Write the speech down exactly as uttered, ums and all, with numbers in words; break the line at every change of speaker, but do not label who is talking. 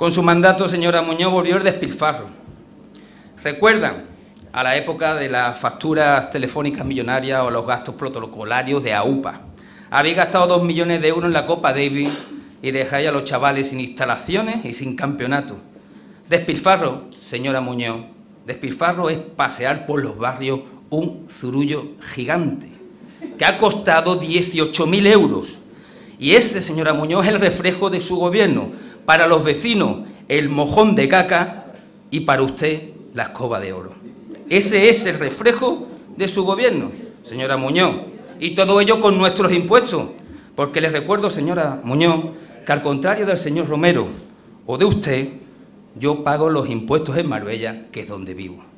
Con su mandato, señora Muñoz, volvió el despilfarro. ¿Recuerdan a la época de las facturas telefónicas millonarias o los gastos protocolarios de A U P A? Habéis gastado dos millones de euros en la Copa Davis y dejáis a los chavales sin instalaciones y sin campeonato. Despilfarro, señora Muñoz, despilfarro es pasear por los barrios un zurullo gigante, que ha costado dieciocho mil euros. Y ese, señora Muñoz, es el reflejo de su gobierno. Para los vecinos, el mojón de caca, y para usted, la escoba de oro. Ese es el reflejo de su gobierno, señora Muñoz. Y todo ello con nuestros impuestos. Porque les recuerdo, señora Muñoz, que al contrario del señor Romero o de usted, yo pago los impuestos en Marbella, que es donde vivo.